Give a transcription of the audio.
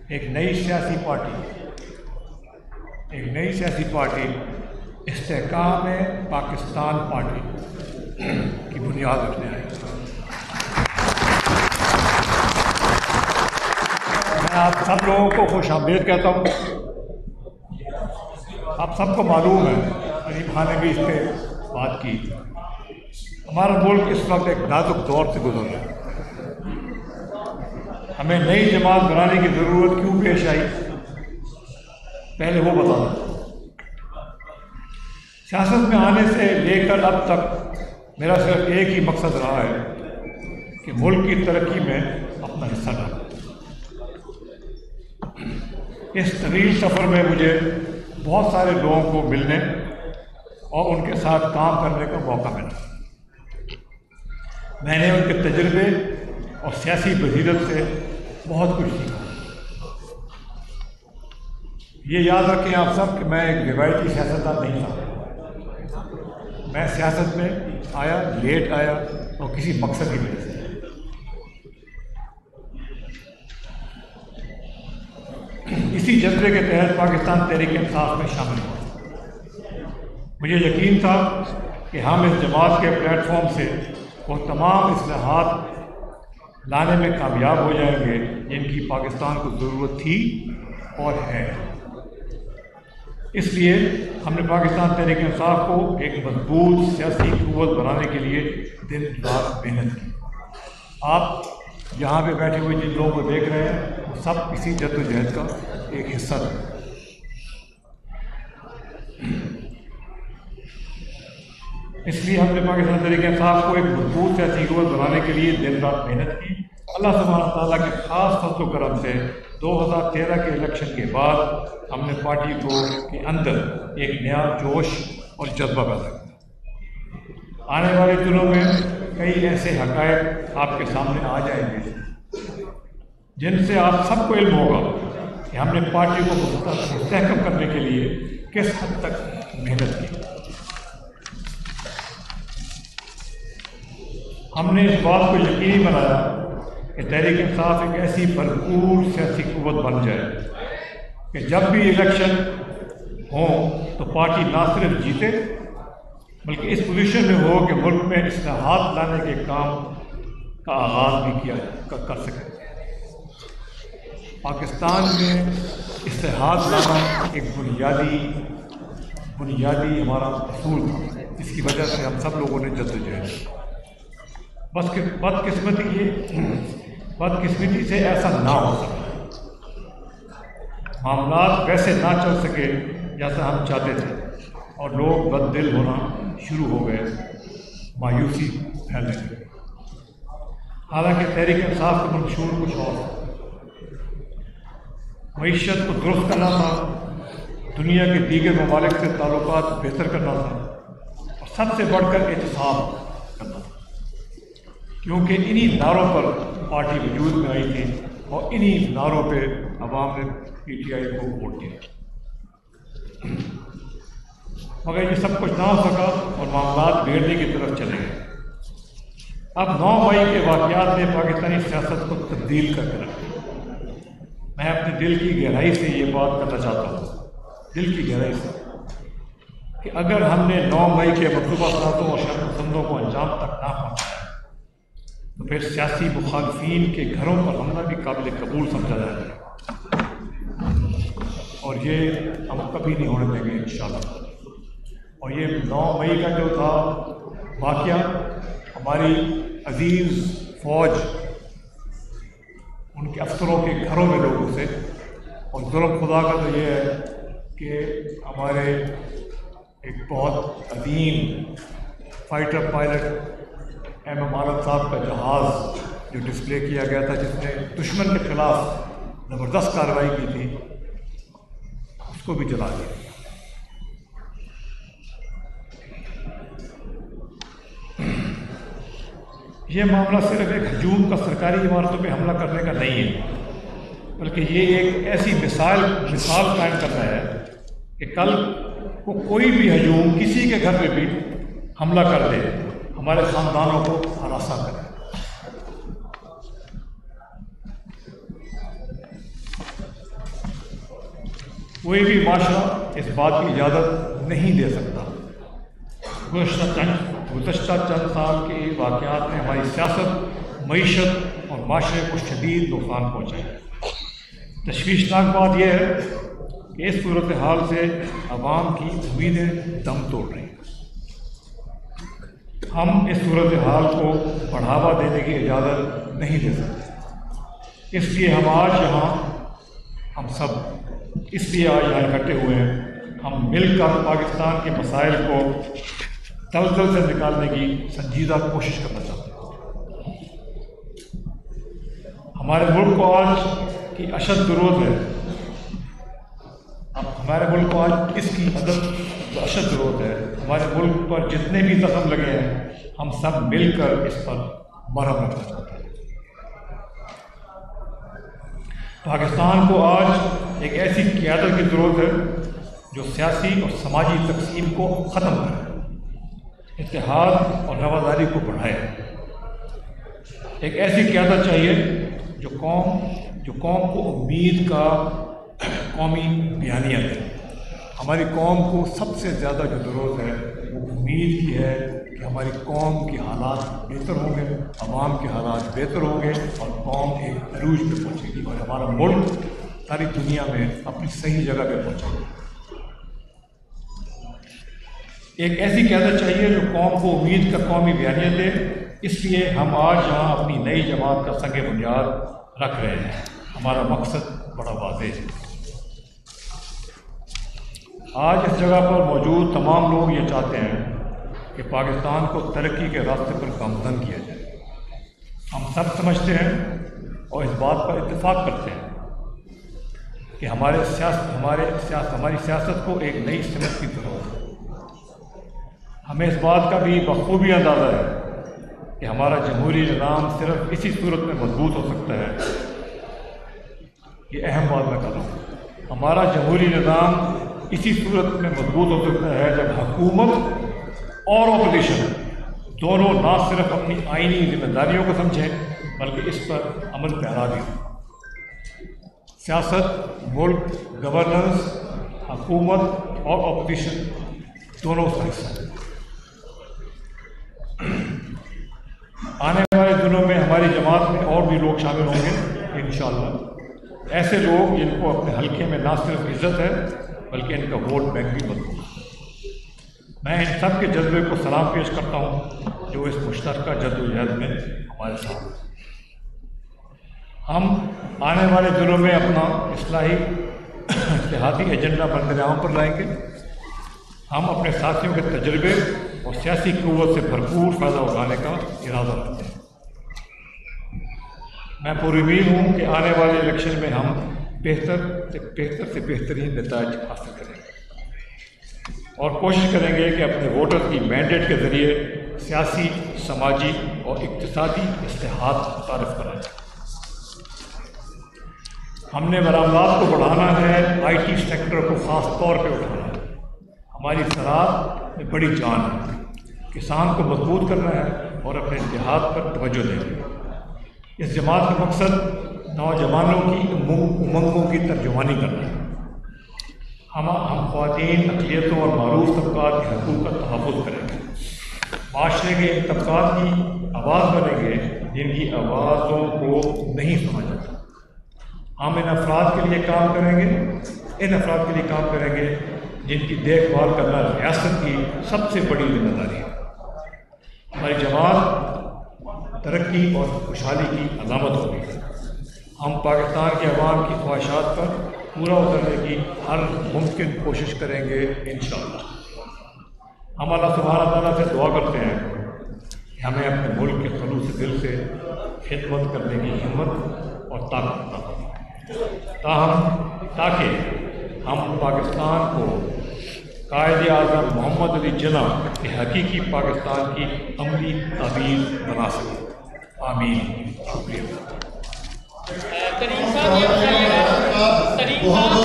ایک نئی سیاسی پارٹی استحکام پاکستان پارٹی کی بنیاد رکھنے آئی۔ میں آپ سب لوگوں کو خوش آمدید کہتا ہوں۔ آپ سب کو معلوم ہے، عظیم خان نے بھی اس پہ بات کی، ہمارا ملک اس وقت ایک نازک دور سے گزر رہا ہے۔ ہمیں نئی جماعت بنانے کی ضرورت کیوں پیش آئی، پہلے وہ بتانا۔ سیاست میں آنے سے لے کر اب تک میرا صرف ایک ہی مقصد رہا ہے کہ ملک کی ترقی میں اپنا حصہ ڈالیں۔ اس طویل سفر میں مجھے بہت سارے لوگوں کو ملنے اور ان کے ساتھ کام کرنے کا موقع ملا۔ میں نے ان کے تجربے اور سیاسی بصیرت سے بہت کچھ سیکھا۔ یہ یاد رکھیں آپ سب کہ میں ایک روایتی سیاستدان نہیں تھا۔ میں سیاست میں آیا، لیٹ آیا اور کسی مقصد کی وجہ سے۔ اسی جذبے کے تحت پاکستان تحریک انصاف میں شامل ہوا۔ مجھے یقین تھا کہ ہم اس جماعت کے پلیٹ فارم سے وہ تمام اصلاحات لانے میں کامیاب ہو جائیں گے جن کی پاکستان کو ضرورت تھی اور ہے۔ اس لیے ہم نے پاکستان تحریک انصاف کو ایک مضبوط سیاسی قوت بنانے کے لیے دن رات محنت کی۔ آپ یہاں پہ بیٹھے ہوئے جن لوگوں کو دیکھ رہے ہیں وہ سب اسی جدوجہد کا ایک حصہ تھا۔ اس لیے ہم نے پاکستان تحریک انصاف کو ایک مضبوط سیاسی قوت بنانے کے لیے دن رات محنت کی۔ اللہ سبحانہ تعالیٰ کے خاص فضل و کرم سے 2013 کے الیکشن کے بعد ہم نے پارٹی کے اندر ایک نیا جوش اور جذبہ پیدا کیا۔ آنے والے دنوں میں کئی ایسے حقائق آپ کے سامنے آ جائیں گے جن سے آپ سب کو علم ہوگا کہ ہم نے پارٹی کو مستحکم کرنے کے لیے کس حد تک محنت کی۔ ہم نے اس بات کو یقینی بنایا کہ تحریک انصاف ایک ایسی بھرپور سیاسی قوت بن جائے کہ جب بھی الیکشن ہوں تو پارٹی نہ صرف جیتے بلکہ اس پوزیشن میں ہو کہ ملک میں اصلاحات لانے کے کام کا آغاز بھی کر سکے۔ پاکستان میں اصلاحات لانا ایک بنیادی ہمارا اصول تھا، جس کی وجہ سے ہم سب لوگوں نے جدوجہد کی۔ بدقسمتی سے ایسا نہ ہو سکا، معاملات ویسے نہ چل سکے جیسا ہم چاہتے تھے اور لوگ بد دل ہونا شروع ہو گئے، مایوسی پھیلنے لگی۔ حالانکہ تحریک انصاف کا منشور کچھ اور تھا۔ معیشت کو درست کرنا تھا، دنیا کے دیگر ممالک سے تعلقات بہتر کرنا تھا اور سب سے بڑھ کر احتساب کرنا تھا، کیونکہ انہی نعروں پر پارٹی وجود میں آئی تھی اور انہی نعروں پہ عوام نے پی ٹی آئی کو ووٹ دیا۔ مگر یہ سب کچھ نہ ہو سکا اور معاملات بگڑنے کی طرف چلے گئے۔ اب 9 مئی کے واقعات نے پاکستانی سیاست کو تبدیل کر کے رکھا۔ میں اپنے دل کی گہرائی سے یہ بات کرنا چاہتا ہوں، دل کی گہرائی سے، کہ اگر ہم نے 9 مئی کے مطلوبہ سازوں اور شرط پسندوں کو انجام تک نہ پہنچایا تو پھر سیاسی مخالفین کے گھروں پر حملہ بھی قابل قبول سمجھا جائے گا، اور یہ ہم کبھی نہیں ہونے دیں گے انشاءاللہ۔ اور یہ 9 مئی کا جو تھا واقعہ، ہماری عزیز فوج ان کے افسروں کے گھروں میں لوگوں سے، اور ظلم خدا کا تو یہ ہے کہ ہمارے ایک بہت عظیم فائٹر پائلٹ ایم عالم صاحب کا جہاز جو ڈسپلے کیا گیا تھا، جس نے دشمن کے خلاف زبردست کارروائی کی تھی، اس کو بھی جلا دیا۔ یہ معاملہ صرف ایک ہجوم کا سرکاری عمارتوں پہ حملہ کرنے کا نہیں ہے، بلکہ یہ ایک ایسی مثال قائم کرنا ہے کہ کل کو کوئی بھی ہجوم کسی کے گھر پہ بھی حملہ کر دے، ہمارے خاندانوں کو ہراساں کرے۔ کوئی بھی معاشرہ اس بات کی اجازت نہیں دے سکتا۔ گزشتہ چند سال کے واقعات نے ہماری سیاست، معیشت اور معاشرے کو شدید نقصان پہنچایا۔ تشویشناک بات یہ ہے کہ اس صورتحال سے عوام کی امیدیں دم توڑ رہی ہیں۔ ہم اس صورتحال کو بڑھاوا دینے کی اجازت نہیں دے سکتے۔ اس لیے آج یہاں اکٹھے ہوئے ہیں۔ ہم مل کر پاکستان کے مسائل کو دلدل سے نکالنے کی سنجیدہ کوشش کرنا چاہتے ہیں۔ ہمارے ملک کو آج کی اشد ضرورت ہے، ہمارے ملک کو آج اس کی اشد ضرورت ہے۔ ہمارے ملک پر جتنے بھی زخم لگے ہیں ہم سب مل کر اس پر مرہم رکھنا چاہتے ہیں۔ پاکستان کو آج ایک ایسی قیادت کی ضرورت ہے جو سیاسی اور سماجی تقسیم کو ختم کرے، اتحاد اور رواداری کو بڑھائے۔ ایک ایسی قیادت چاہیے جو قوم کو امید کا قومی بیانیہ دے۔ ہماری قوم کو سب سے زیادہ جو ضرورت ہے وہ امید کی ہے کہ ہماری قوم کے حالات بہتر ہوں گے، عوام کے حالات بہتر ہوں گے اور قوم ایک عروج پہ پہنچے گی اور ہمارا ملک ساری دنیا میں اپنی صحیح جگہ پہ پہنچے گا۔ ایک ایسی قیادت چاہیے جو قوم کو امید کا قومی بیانیہ دے۔ اس لیے ہم آج یہاں اپنی نئی جماعت کا سنگ بنیاد رکھ رہے ہیں۔ ہمارا مقصد بڑا واضح ہے۔ آج اس جگہ پر موجود تمام لوگ یہ چاہتے ہیں کہ پاکستان کو ترقی کے راستے پر گامزن کیا جائے۔ ہم سب سمجھتے ہیں اور اس بات پر اتفاق کرتے ہیں کہ ہماری سیاست کو ایک نئی سمت کی ضرورت ہے۔ ہمیں اس بات کا بھی بخوبی اندازہ ہے کہ ہمارا جمہوری نظام صرف اسی صورت میں مضبوط ہو سکتا ہے۔ یہ اہم بات میں کر رہا ہوں، ہمارا جمہوری نظام اسی صورت میں مضبوط ہو سکتا ہے جب حکومت اور اپوزیشن دونوں نہ صرف اپنی آئینی ذمہ داریوں کو سمجھیں بلکہ اس پر عمل پیرا بھی ہو۔ سیاست، ملک، گورننس، حکومت اور اپوزیشن دونوں کا حصہ ہے۔ آنے والے دنوں میں ہماری جماعت میں اور بھی لوگ شامل ہوں گے انشاءاللہ، ایسے لوگ جن کو اپنے حلقے میں نہ صرف عزت ہے بلکہ ان کا ووٹ بینک بھی مضبوط ہے۔ میں ان سب کے جذبے کو سلام پیش کرتا ہوں جو اس مشترکہ جدوجہد میں ہمارے ساتھ ہیں۔ ہم آنے والے دنوں میں اپنا اصلاحی اتحادی ایجنڈا بندر عام پر لائیں گے۔ ہم اپنے ساتھیوں کے تجربے اور سیاسی قوت سے بھرپور فائدہ اٹھانے کا ارادہ رکھتے ہیں۔ میں پر امید ہوں کہ آنے والے الیکشن میں ہم بہتر سے بہترین نتائج حاصل کریں گے اور کوشش کریں گے کہ اپنے ووٹر کی مینڈیٹ کے ذریعے سیاسی، سماجی اور اقتصادی اصلاحات متعارف کرائیں۔ ہم نے برآمدات کو بڑھانا ہے، آئی ٹی سیکٹر کو خاص طور پہ اٹھانا ہے۔ ہماری زراعت میں بڑی جان ہے، کسان کو مضبوط کرنا ہے اور اپنے دیہات پر توجہ دینا ہے۔ اس جماعت کا مقصد نوجوانوں کی امنگوں کی ترجمانی کرنا ہے۔ ہم خواتین، اقلیتوں اور معروف طبقات کے حقوق کا تحفظ کریں گے، معاشرے کے ان طبقات کی آواز بنیں گے جن کی آوازوں کو نہیں سنا جاتا۔ ہم ان افراد کے لیے کام کریں گے جن کی دیکھ بھال کرنا ریاست کی سب سے بڑی ذمہ داری ہے۔ ہماری جماعت ترقی اور خوشحالی کی علامت ہوگی۔ ہم پاکستان کے عوام کی خواہشات پر پورا اترنے کی ہر ممکن کوشش کریں گے انشاءاللہ۔ ہم اللہ سبحانہ تعالیٰ سے دعا کرتے ہیں کہ ہمیں اپنے ملک کے خلوص دل سے خدمت کرنے کی ہمت اور طاقت عطا فرمائے، تاکہ ہم پاکستان کو قائد اعظم محمد علی جناح کے حقیقی پاکستان کی عملی تعبیر بنا سکیں۔ آمین۔ شکریہ۔ کریم صاحب